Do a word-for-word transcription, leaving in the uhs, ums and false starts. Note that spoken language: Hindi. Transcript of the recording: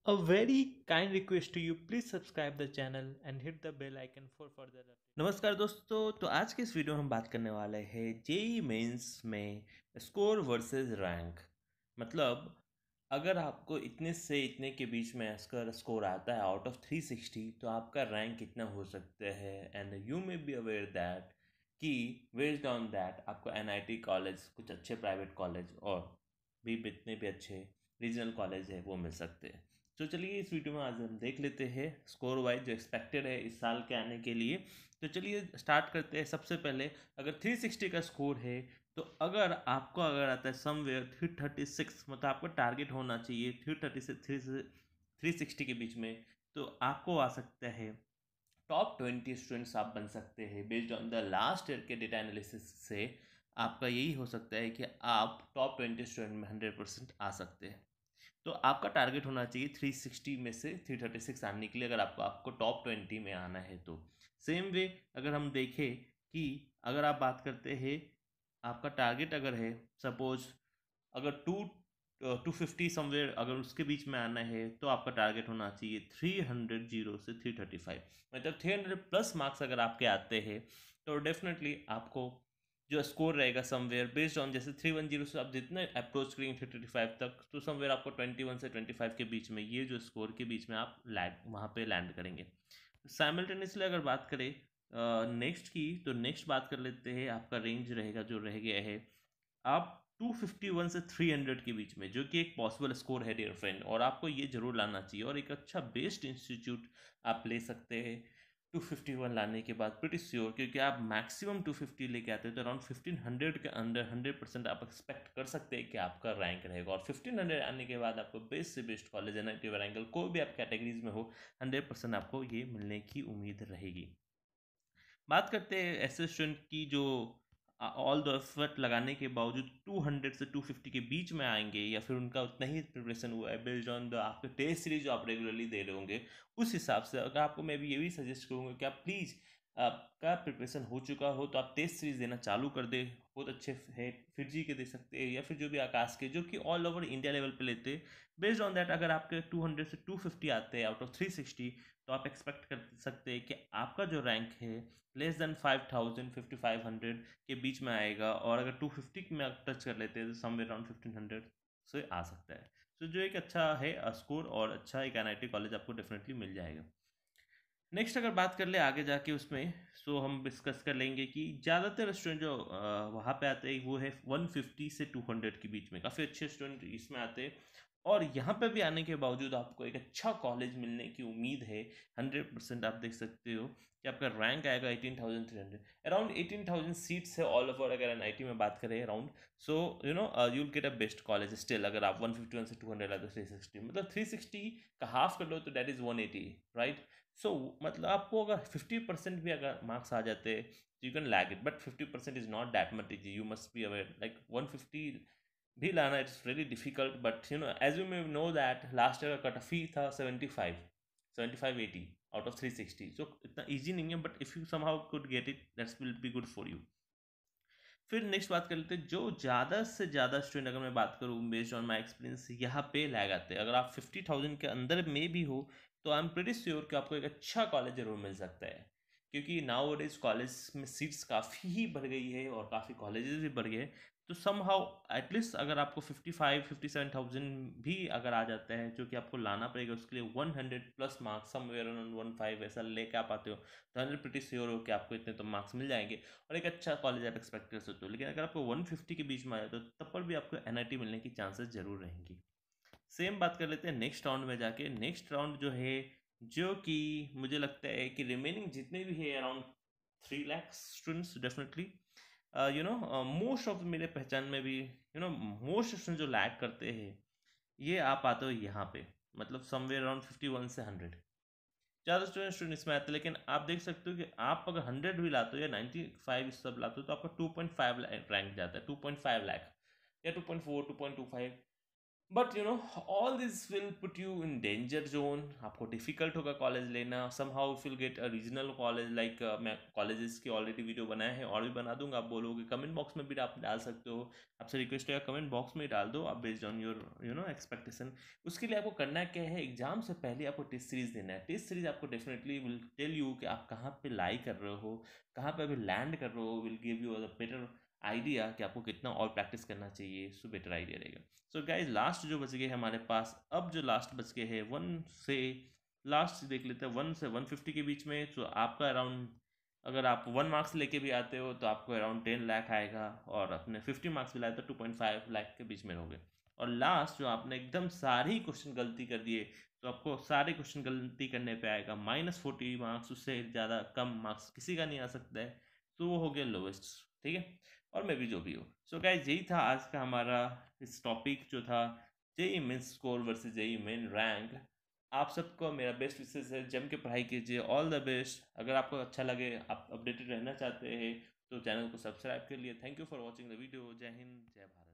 A very kind request to you, please subscribe the channel and hit the bell icon for further updates. नमस्कार दोस्तों, तो आज के इस वीडियो में हम बात करने वाले हैं जेई मेंस में स्कोर वर्सेस रैंक। मतलब अगर आपको इतने से इतने के बीच में इसका स्कोर आता है आउट ऑफ थ्री सिक्सटी, तो आपका रैंक कितना हो सकता है। And you may be aware that कि बेस्ड ऑन दैट आपको एनआईटी कॉलेज, कुछ अच्छे प्राइवेट कॉलेज और भी इतने भी अच्छे रीजनल कॉलेज है वो मिल सकते हैं। तो चलिए इस वीडियो में आज हम देख लेते हैं स्कोर वाइज जो एक्सपेक्टेड है इस साल के आने के लिए। तो चलिए स्टार्ट करते हैं। सबसे पहले अगर थ्री सिक्सटी का स्कोर है, तो अगर आपको अगर आता है समवेयर थ्री थर्टी सिक्स, मतलब आपका टारगेट होना चाहिए थ्री थर्टी से थ्री थ्री सिक्सटी के बीच में, तो आपको आ सकता है टॉप ट्वेंटी स्टूडेंट्स आप बन सकते हैं। Based on the last year के डेटा एनालिसिस से आपका यही हो सकता है कि आप टॉप ट्वेंटी स्टूडेंट में हंड्रेड परसेंट आ सकते हैं। तो आपका टारगेट होना चाहिए थ्री सिक्सटी में से थ्री थर्टी सिक्स आने के लिए, अगर आपको आपको टॉप ट्वेंटी में आना है तो। सेम वे अगर हम देखें कि अगर आप बात करते हैं, आपका टारगेट अगर है सपोज अगर टू टू फिफ्टी समवेयर अगर उसके बीच में आना है, तो आपका टारगेट होना चाहिए थ्री हंड्रेड जीरो से थ्री थर्टी फाइव। मतलब थ्री हंड्रेड प्लस मार्क्स अगर आपके आते हैं, तो डेफिनेटली आपको जो स्कोर रहेगा समवेयर बेस्ड ऑन, जैसे थ्री वन जीरो से आप जितने अप्रोच करेंगे थ्री थर्टी फाइव तक, तो समवेयर आपको ट्वेंटी वन से ट्वेंटी फाइव के बीच में, ये जो स्कोर के बीच में आप लैंड वहाँ पे लैंड करेंगे। साइमल्टेनियसली अगर बात करें नेक्स्ट की, तो नेक्स्ट बात कर लेते हैं। आपका रेंज रहेगा जो रह गया है आप टू फिफ्टी वन से थ्री हंड्रेड के बीच में, जो कि एक पॉसिबल स्कोर है डियर फ्रेंड, और आपको ये जरूर लाना चाहिए। और एक अच्छा बेस्ड इंस्टीट्यूट आप ले सकते हैं टू फिफ्टी वन लाने के बाद, प्रिटी श्योर, क्योंकि आप मैक्सिमम टू फिफ्टी लेके आते हैं तो अराउंड फिफ्टीन हंड्रेड के अंदर हंड्रेड परसेंट आप एक्सपेक्ट कर सकते हैं कि आपका रैंक रहेगा। और फिफ्टीन हंड्रेड आने के बाद आपको बेस्ट से best college N I T Warangal, कोई भी आप कैटेगरीज में हो, हंड्रेड परसेंट आपको ये मिलने की उम्मीद रहेगी। बात करते हैं ऐसे स्टूडेंट की जो ऑल द एफर्ट लगाने के बावजूद टू हंड्रेड से टू फिफ्टी के बीच में आएंगे, या फिर उनका उतना ही प्रिपरेशन हुआ है बेस्ड ऑन द आपके टेस्ट सीरीज जो आप रेगुलरली दे रहे होंगे, उस हिसाब से अगर आपको मैं भी ये भी सजेस्ट करूँगा कि आप प्लीज़, आपका प्रिपरेशन हो चुका हो तो आप टेस्ट सीरीज देना चालू कर दे। बहुत अच्छे है, फिर जी के दे सकते हैं, या फिर जो भी आकाश के, जो कि ऑल ओवर इंडिया लेवल पे लेते हैं। बेस्ड ऑन दैट अगर आपके टू हंड्रेड से टू फिफ्टी आते हैं आउट ऑफ थ्री सिक्सटी, तो आप एक्सपेक्ट कर सकते हैं कि आपका जो रैंक है less than five thousand fifty five hundred के बीच में आएगा। और अगर टू फिफ्टी में आप टच कर लेते हैं तो समवेयर अराउंड फिफ्टीन हंड्रेड से आ सकता है। सो जो एक अच्छा है स्कोर और अच्छा एक एन आई टी कॉलेज आपको डेफिनेटली मिल जाएगा। नेक्स्ट अगर बात कर ले आगे जाके उसमें, सो हम डिस्कस कर लेंगे कि ज़्यादातर स्टूडेंट जो वहाँ पे आते हैं वो है वन फिफ्टी से टू हंड्रेड के बीच में, काफ़ी अच्छे स्टूडेंट इसमें आते हैं। और यहाँ पे भी आने के बावजूद आपको एक अच्छा कॉलेज मिलने की उम्मीद है। हंड्रेड परसेंट आप देख सकते हो कि आपका रैंक आएगा eighteen thousand three hundred, around eighteen thousand seats है ऑल ओवर अगर एन आई टी में बात करें around. So you know you'll get a best college still, अगर आप वन फिफ्टी वन से टू हंड्रेड आते थ्री सिक्सटी, मतलब थ्री सिक्सटी का हाफ कर लो तो that is one eighty, right. So so, मतलब आपको अगर फिफ्टी परसेंट भी अगर मार्क्स आ जाते you can lag it, but fifty percent is not that much easy, you must be aware like one fifty भी लाना it's very difficult. But you know as you may know that last year का कट ऑफ फी था seventy five seventy five eighty out of three sixty, so इतना ईजी नहीं है, but if you somehow could get it that's will be good for you. फिर नेक्स्ट बात कर लेते हैं, जो ज़्यादा से ज़्यादा स्टूडेंट अगर मैं बात करूँ बेस्ड ऑन माई एक्सपीरियंस, यहाँ पे लैग आते हैं। अगर आप फिफ्टी थाउजेंड के अंदर में भी हो, तो आई एम प्रीटी श्योर कि आपको एक अच्छा कॉलेज जरूर मिल सकता है, क्योंकि नाउ डेज कॉलेज में सीट्स काफ़ी ही बढ़ गई है और काफ़ी कॉलेजेस भी बढ़ गए। तो सम हाउ एटलीस्ट अगर आपको fifty five fifty seven thousand भी अगर आ जाता है, जो कि आपको लाना पड़ेगा उसके लिए one hundred plus marks somewhere around one five ऐसा लेके आप आते हो, तो हंड्रेड प्रीटी श्योर हो कि आपको इतने तो मार्क्स मिल जाएंगे और एक अच्छा कॉलेज आप एक्सपेक्ट कर सकते हो। लेकिन अगर आपको वन फिफ्टी के बीच में आया तो तब पर भी आपको एन आई टी मिलने की चांसेस जरूर रहेंगी। सेम बात कर लेते हैं नेक्स्ट राउंड में जाके। नेक्स्ट राउंड जो है, जो कि मुझे लगता है कि रिमेनिंग जितने भी है around three lakhs students definitely, you know most of मेरे पहचान में भी यू नो मोस्ट स्टूडेंट जो लैक करते हैं, ये आप आते हो यहाँ पे, मतलब समवेयर अराउंड फिफ्टी वन से हंड्रेड, ज़्यादा स्टूडेंट स्टूडेंट इसमें आते हैं। लेकिन आप देख सकते हो कि आप अगर हंड्रेड भी लाते हो या नाइन्टी फाइव सब लाते हो, तो आपका टू पॉइंट फाइव रैंक जाता है, टू पॉइंट फाइव लाख या two point four two point two five. But you know all this will put you in danger zone. आपको डिफिकल्ट होगा कॉलेज लेना। Somehow will get a regional college like, मैं कॉलेजेस की ऑलरेडी वीडियो बनाया है और भी बना दूंगा। आप बोलोगे कमेंट बॉक्स में भी आप डाल सकते हो। आपसे रिक्वेस्ट है कमेंट बॉक्स में डाल दो आप based on your you know expectation. उसके लिए आपको करना क्या है, एग्जाम से पहले आपको टेस्ट सीरीज देना है। टेस्ट सीरीज आपको डेफिनेटली विल टेल यू कि आप कहाँ पे लाई कर रहे हो, कहाँ पे अभी लैंड कर रहे हो। Will give you a better idea कि आपको कितना और प्रैक्टिस करना चाहिए, सो बेटर आइडिया रहेगा। सो गाइज लास्ट जो बच गए हमारे पास, अब जो लास्ट बच गए हैं वन से, लास्ट देख लेते हैं वन से वन फिफ्टी के बीच में। तो आपका अराउंड, अगर आप वन मार्क्स लेके भी आते हो तो आपको अराउंड टेन लाख आएगा, और अपने फिफ्टी मार्क्स भी लाए तो टू पॉइंट फाइव लाख के बीच में रहोगे। और लास्ट जो आपने एकदम सारे ही क्वेश्चन गलती कर दिए तो आपको सारे क्वेश्चन गलती करने पे आएगा माइनस फोर्टी मार्क्स। उससे ज़्यादा कम मार्क्स किसी का नहीं आ सकता है। तो वो हो गया लोवेस्ट, ठीक है। और मैं भी जो भी हो। सो गाइज यही था आज का हमारा इस टॉपिक जो था, JEE mains score versus JEE main rank. आप सबको मेरा बेस्ट विशेष है, जम के पढ़ाई कीजिए, ऑल द बेस्ट। अगर आपको अच्छा लगे, आप अपडेटेड रहना चाहते हैं तो चैनल को सब्सक्राइब कर लिए। Thank you for watching the video. जय हिंद, जय भारत।